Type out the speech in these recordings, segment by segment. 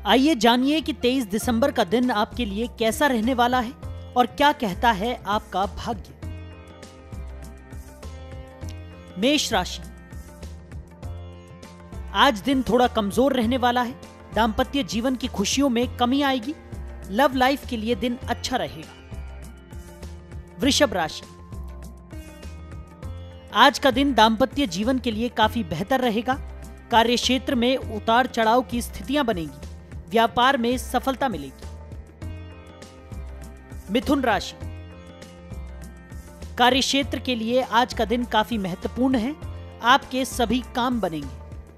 आइए जानिए कि 23 दिसंबर का दिन आपके लिए कैसा रहने वाला है और क्या कहता है आपका भाग्य। मेष राशि, आज दिन थोड़ा कमजोर रहने वाला है। दाम्पत्य जीवन की खुशियों में कमी आएगी। लव लाइफ के लिए दिन अच्छा रहेगा। वृषभ राशि, आज का दिन दाम्पत्य जीवन के लिए काफी बेहतर रहेगा। कार्य क्षेत्र में उतार चढ़ाव की स्थितियां बनेगी। व्यापार में सफलता मिलेगी। मिथुन राशि, कार्य क्षेत्र के लिए आज का दिन काफी महत्वपूर्ण है। आपके सभी काम बनेंगे।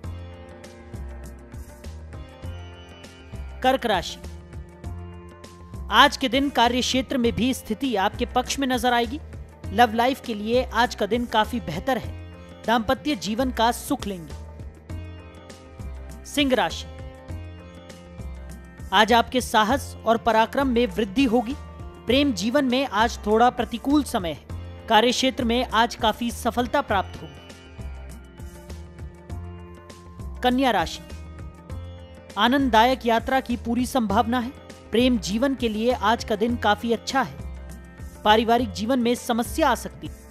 कर्क राशि, आज के दिन कार्य क्षेत्र में भी स्थिति आपके पक्ष में नजर आएगी। लव लाइफ के लिए आज का दिन काफी बेहतर है। दाम्पत्य जीवन का सुख लेंगे। सिंह राशि, आज आपके साहस और पराक्रम में वृद्धि होगी। प्रेम जीवन में आज थोड़ा प्रतिकूल समय है। कार्य क्षेत्र में आज काफी सफलता प्राप्त होगी। कन्या राशि, आनंददायक यात्रा की पूरी संभावना है। प्रेम जीवन के लिए आज का दिन काफी अच्छा है। पारिवारिक जीवन में समस्या आ सकती है।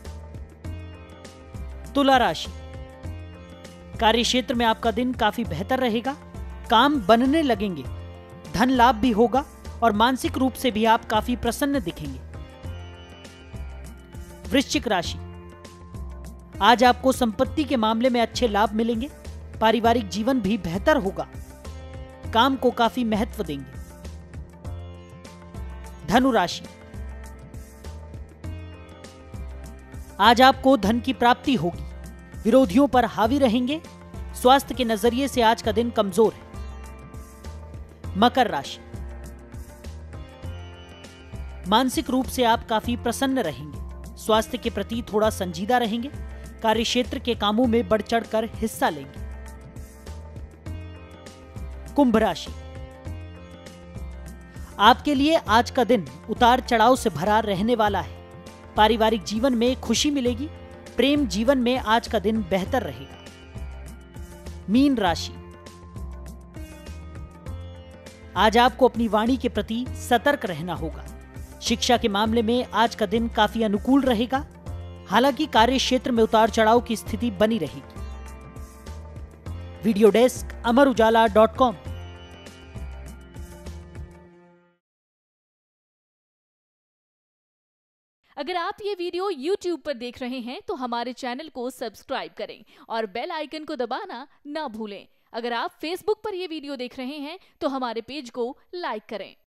तुला राशि, कार्य क्षेत्र में आपका दिन काफी बेहतर रहेगा। काम बनने लगेंगे। धन लाभ भी होगा और मानसिक रूप से भी आप काफी प्रसन्न दिखेंगे। वृश्चिक राशि, आज आपको संपत्ति के मामले में अच्छे लाभ मिलेंगे। पारिवारिक जीवन भी बेहतर होगा। काम को काफी महत्व देंगे। धनु राशि, आज आपको धन की प्राप्ति होगी। विरोधियों पर हावी रहेंगे। स्वास्थ्य के नजरिए से आज का दिन कमजोर है। मकर राशि, मानसिक रूप से आप काफी प्रसन्न रहेंगे। स्वास्थ्य के प्रति थोड़ा संजीदा रहेंगे। कार्य क्षेत्र के कामों में बढ़ चढ़कर हिस्सा लेंगे। कुंभ राशि, आपके लिए आज का दिन उतार चढ़ाव से भरा रहने वाला है। पारिवारिक जीवन में खुशी मिलेगी। प्रेम जीवन में आज का दिन बेहतर रहेगा। मीन राशि, आज आपको अपनी वाणी के प्रति सतर्क रहना होगा। शिक्षा के मामले में आज का दिन काफी अनुकूल रहेगा। हालांकि कार्य क्षेत्र में उतार चढ़ाव की स्थिति बनी रहेगी। Video desk amarujala.com। अगर आप ये वीडियो YouTube पर देख रहे हैं तो हमारे चैनल को सब्सक्राइब करें और बेल आइकन को दबाना ना भूलें। अगर आप Facebook पर ये वीडियो देख रहे हैं तो हमारे पेज को लाइक करें।